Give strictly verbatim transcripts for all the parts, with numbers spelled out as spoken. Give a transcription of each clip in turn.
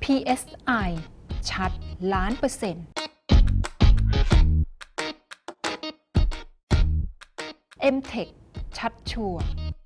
พี เอส ไอ ชัดล้านเปอร์เซ็นต์ เอ็ม เทค ชัดชัวร์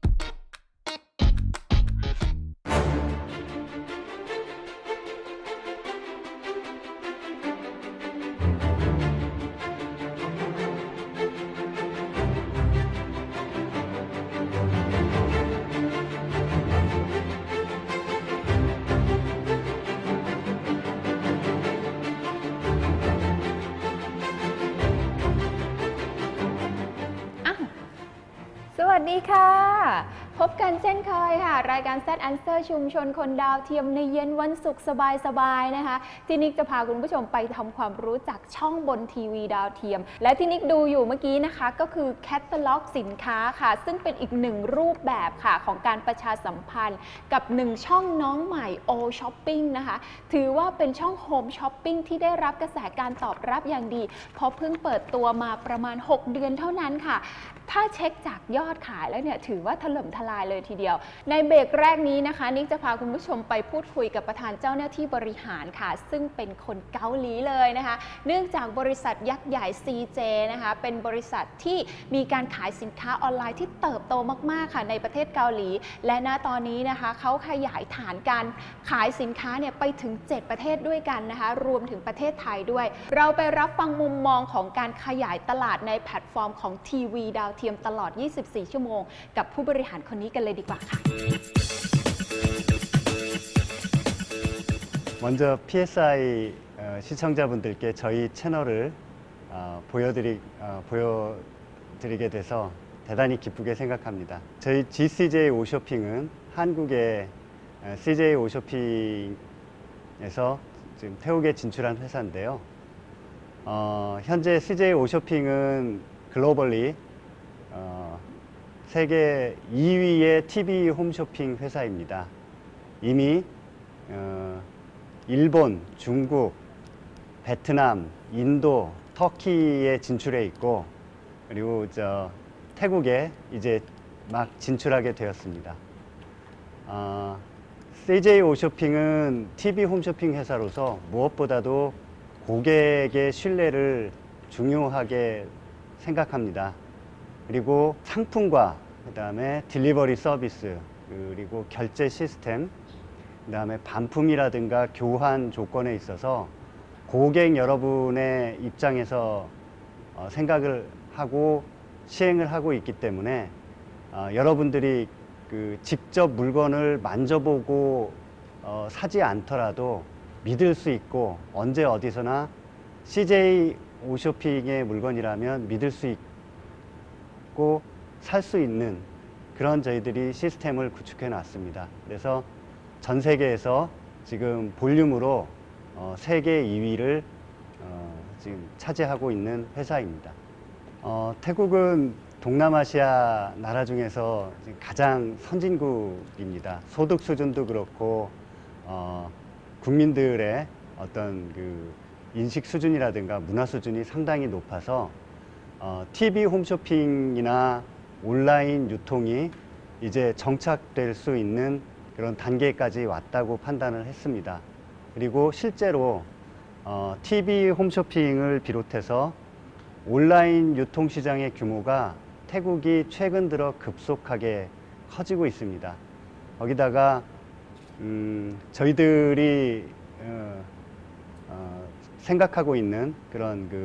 สวัสดีค่ะพบกันเช่นเคยค่ะรายการ Z Answer ชุมชนคนดาวเทียมในเย็นวันศุกร์สบายๆนะคะที่นิกจะพาคุณผู้ชมไปทำความรู้จักช่องบนทีวีดาวเทียมและที่นิกดูอยู่เมื่อกี้นะคะก็คือแคตตาล็อกสินค้าค่ะซึ่งเป็นอีกหนึ่งรูปแบบค่ะของการประชาสัมพันธ์กับหนึ่งช่องน้องใหม่ O Shopping นะคะถือว่าเป็นช่อง Home Shopping ที่ได้รับกระแสการตอบรับอย่างดีเพราะเพิ่งเปิดตัวมาประมาณหกเดือนเท่านั้นค่ะถ้าเช็คจากยอดขายแล้วเนี่ยถือว่าถล่มทลายเลยทีเดียวในเบรกแรกนี้นะคะนิกจะพาคุณผู้ชมไปพูดคุยกับประธานเจ้าหน้าที่บริหารค่ะซึ่งเป็นคนเกาหลีเลยนะคะเนื่องจากบริษัทยักษ์ใหญ่ ซี เจ นะคะเป็นบริษัทที่มีการขายสินค้าออนไลน์ที่เติบโตมากๆค่ะในประเทศเกาหลีและณตอนนี้นะคะเขาขยายฐานการขายสินค้าเนี่ยไปถึงเจ็ดประเทศด้วยกันนะคะรวมถึงประเทศไทยด้วยเราไปรับฟังมุมมองของการขยายตลาดในแพลตฟอร์มของทีวีดาวเทียมตลอดยี่สิบสี่ชั่วโมงกับผู้บริหารคนนี้กันเลยดีกว่าค่ะ 먼저 피에스아이 어, 시청자분들께 저희 채널을 어, 보여드리, 어, 보여드리게 돼서 대단히 기쁘게 생각합니다. 저희 지씨제이 오쇼핑은 한국의 어, 씨제이 오쇼핑에서 지금 태국에 진출한 회사인데요. 어, 현재 씨제이 오쇼핑은 글로벌리 어, 세계 이 위의 티비 홈쇼핑 회사입니다. 이미 어, 일본, 중국, 베트남, 인도, 터키에 진출해 있고 그리고 저 태국에 이제 막 진출하게 되었습니다. 어, 씨제이 오쇼핑은 티비 홈쇼핑 회사로서 무엇보다도 고객의 신뢰를 중요하게 생각합니다. 그리고 상품과 그 다음에 딜리버리 서비스 그리고 결제 시스템 그 다음에 반품이라든가 교환 조건에 있어서 고객 여러분의 입장에서 어, 생각을 하고 시행을 하고 있기 때문에 어, 여러분들이 그 직접 물건을 만져보고 어, 사지 않더라도 믿을 수 있고 언제 어디서나 씨제이 오쇼핑의 물건이라면 믿을 수 있고 살 수 있는 그런 저희들이 시스템을 구축해 놨습니다. 그래서 전 세계에서 지금 볼륨으로 어, 세계 이 위를 어, 지금 차지하고 있는 회사입니다. 어, 태국은 동남아시아 나라 중에서 가장 선진국입니다. 소득 수준도 그렇고 어, 국민들의 어떤 그 인식 수준이라든가 문화 수준이 상당히 높아서 어, 티비 홈쇼핑이나 온라인 유통이 이제 정착될 수 있는 그런 단계까지 왔다고 판단을 했습니다. 그리고 실제로 어, 티비 홈쇼핑을 비롯해서 온라인 유통시장의 규모가 태국이 최근 들어 급속하게 커지고 있습니다. 거기다가 음, 저희들이 어, 어, 생각하고 있는 그런 그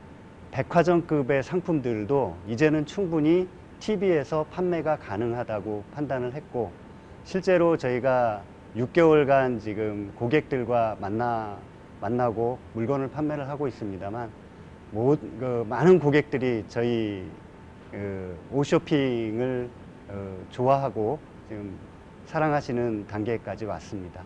백화점급의 상품들도 이제는 충분히 티비에서 판매가 가능하다고 판단을 했고 실제로 저희가 육 개월간 지금 고객들과 만나, 만나고 물건을 판매를 하고 있습니다만 모, 그 많은 고객들이 저희 그 오쇼핑을 어, 좋아하고 지금 사랑하시는 단계까지 왔습니다.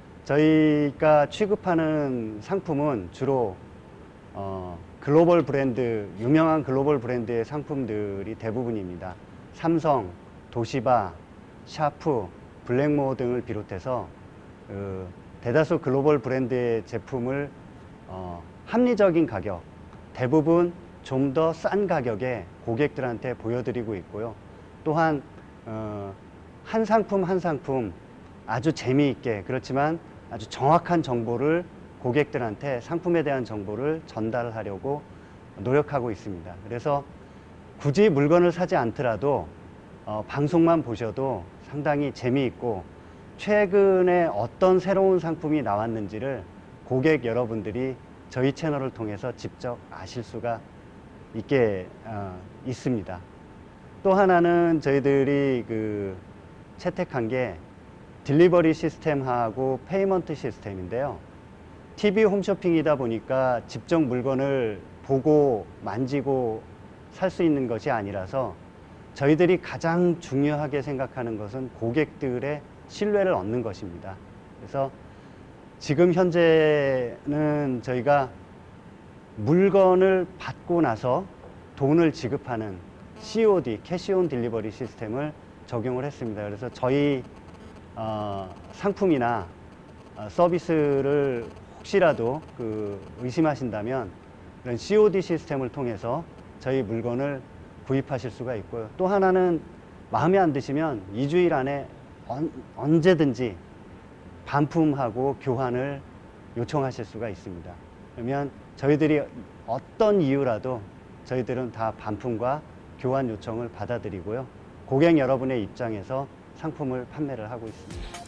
저희가 취급하는 상품은 주로 어, 글로벌 브랜드, 유명한 글로벌 브랜드의 상품들이 대부분입니다. 삼성, 도시바, 샤프, 블랙모 등을 비롯해서 어, 대다수 글로벌 브랜드의 제품을 어, 합리적인 가격, 대부분 좀 더 싼 가격에 고객들한테 보여드리고 있고요. 또한 어, 한 상품 한 상품 아주 재미있게 그렇지만 아주 정확한 정보를 고객들한테 상품에 대한 정보를 전달하려고 노력하고 있습니다. 그래서 굳이 물건을 사지 않더라도 어, 방송만 보셔도 상당히 재미있고 최근에 어떤 새로운 상품이 나왔는지를 고객 여러분들이 저희 채널을 통해서 직접 아실 수가 있게 어, 있습니다. 또 하나는 저희들이 그 채택한 게 딜리버리 시스템하고 페이먼트 시스템인데요. 티비 홈쇼핑이다 보니까 직접 물건을 보고 만지고 살 수 있는 것이 아니라서 저희들이 가장 중요하게 생각하는 것은 고객들의 신뢰를 얻는 것입니다. 그래서 지금 현재는 저희가 물건을 받고 나서 돈을 지급하는 씨오디, 캐시온 딜리버리 시스템을 적용을 했습니다. 그래서 저희 어, 상품이나 어, 서비스를 혹시라도 그 의심하신다면 이런 씨오디 시스템을 통해서 저희 물건을 구입하실 수가 있고요. 또 하나는 마음에 안 드시면 이 주일 안에 언, 언제든지 반품하고 교환을 요청하실 수가 있습니다. 그러면 저희들이 어떤 이유라도 저희들은 다 반품과 교환 요청을 받아들이고요. 고객 여러분의 입장에서 상품을 판매를 하고 있습니다.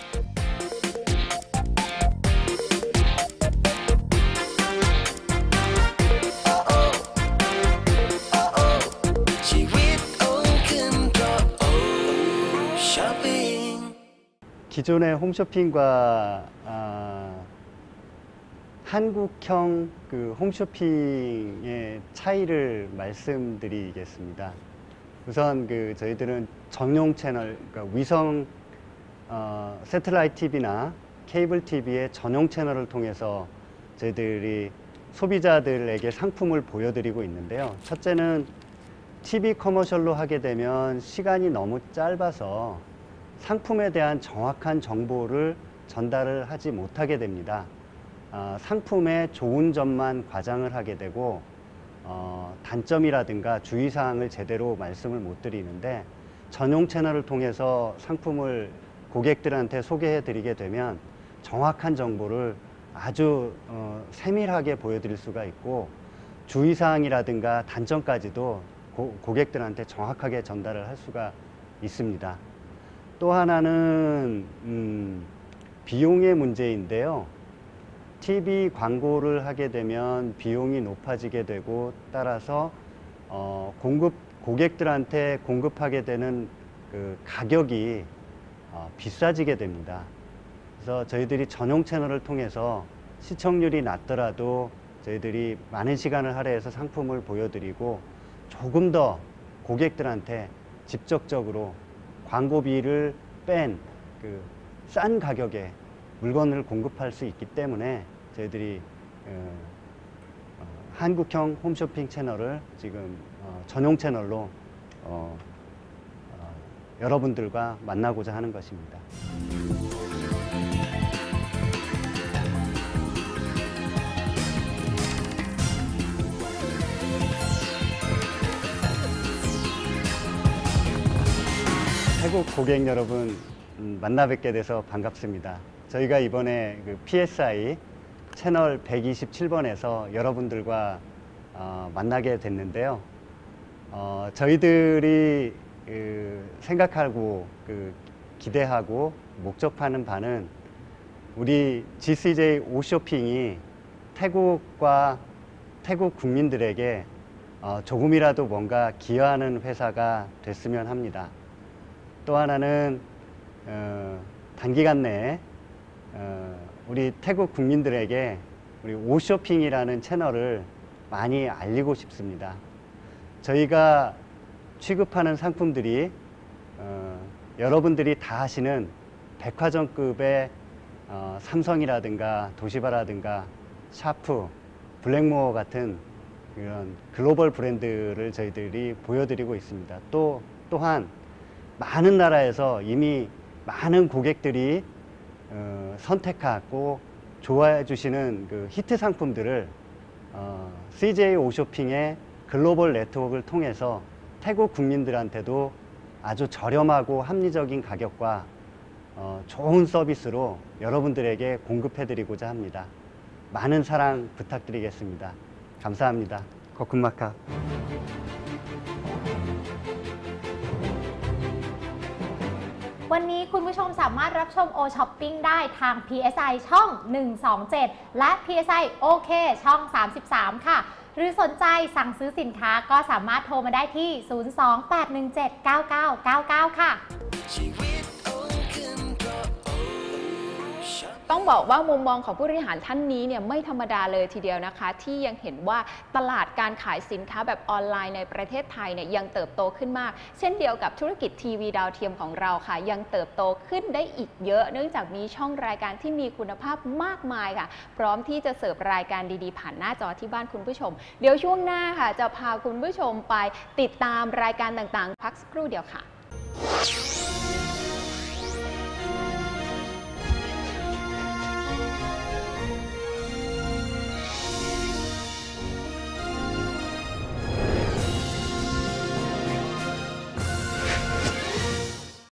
기존의 홈쇼핑과 아, 한국형 그 홈쇼핑의 차이를 말씀드리겠습니다. 우선 그 저희들은 전용 채널, 그러니까 위성 어, 새틀라이트 티비나 케이블 티비의 전용 채널을 통해서 저희들이 소비자들에게 상품을 보여드리고 있는데요. 첫째는 티비 커머셜로 하게 되면 시간이 너무 짧아서 상품에 대한 정확한 정보를 전달을 하지 못하게 됩니다. 어, 상품의 좋은 점만 과장을 하게 되고 어, 단점이라든가 주의사항을 제대로 말씀을 못 드리는데 전용 채널을 통해서 상품을 고객들한테 소개해 드리게 되면 정확한 정보를 아주 어, 세밀하게 보여드릴 수가 있고 주의사항이라든가 단점까지도 고, 고객들한테 정확하게 전달을 할 수가 있습니다. 또 하나는 음, 비용의 문제인데요. 티비 광고를 하게 되면 비용이 높아지게 되고 따라서 어, 공급 고객들한테 공급하게 되는 그 가격이 어, 비싸지게 됩니다. 그래서 저희들이 전용 채널을 통해서 시청률이 낮더라도 저희들이 많은 시간을 할애해서 상품을 보여드리고 조금 더 고객들한테 직접적으로 광고비를 뺀 그 싼 가격에 물건을 공급할 수 있기 때문에 저희들이 어, 어, 한국형 홈쇼핑 채널을 지금 어, 전용 채널로 어, 어, 여러분들과 만나고자 하는 것입니다. 태국 고객 여러분 음, 만나 뵙게 돼서 반갑습니다. 저희가 이번에 그 피에스아이 채널 백이십칠 번에서 여러분들과 어, 만나게 됐는데요. 어, 저희들이 그 생각하고 그 기대하고 목적하는 바는 우리 지씨제이 오쇼핑이 태국과 태국 국민들에게 어, 조금이라도 뭔가 기여하는 회사가 됐으면 합니다. 또 하나는 어, 단기간 내에 어, 우리 태국 국민들에게 우리 오쇼핑이라는 채널을 많이 알리고 싶습니다. 저희가 취급하는 상품들이 어, 여러분들이 다 아시는 백화점급의 어, 삼성이라든가 도시바라든가 샤프, 블랙모어 같은 이런 글로벌 브랜드를 저희들이 보여드리고 있습니다. 또 또한 많은 나라에서 이미 많은 고객들이 어, 선택하고 좋아해 주시는 그 히트 상품들을 어, 씨제이 오쇼핑의 글로벌 네트워크를 통해서 태국 국민들한테도 아주 저렴하고 합리적인 가격과 어, 좋은 서비스로 여러분들에게 공급해드리고자 합니다. 많은 사랑 부탁드리겠습니다. 감사합니다. 거쿤마카. วันนี้คุณผู้ชมสามารถรับชม โอ ช้อปปิ้ง ได้ทาง พี เอส ไอ ช่อง หนึ่ง สอง เจ็ด และ พี เอส ไอ โอเค ช่อง สามสิบสาม ค่ะ หรือสนใจสั่งซื้อสินค้าก็สามารถโทรมาได้ที่ ศูนย์ สอง แปด หนึ่ง เจ็ด เก้า เก้า เก้า เก้า ค่ะต้องบอกว่ามุมมองของผู้บริหารท่านนี้เนี่ยไม่ธรรมดาเลยทีเดียวนะคะที่ยังเห็นว่าตลาดการขายสินค้าแบบออนไลน์ในประเทศไทยเนี่ยยังเติบโตขึ้นมากเช่นเดียวกับธุรกิจทีวีดาวเทียมของเราค่ะยังเติบโตขึ้นได้อีกเยอะเนื่องจากมีช่องรายการที่มีคุณภาพมากมายค่ะพร้อมที่จะเสิร์ฟรายการดีๆผ่านหน้าจอที่บ้านคุณผู้ชมเดี๋ยวช่วงหน้าค่ะจะพาคุณผู้ชมไปติดตามรายการต่างๆพักสักครู่เดียวค่ะ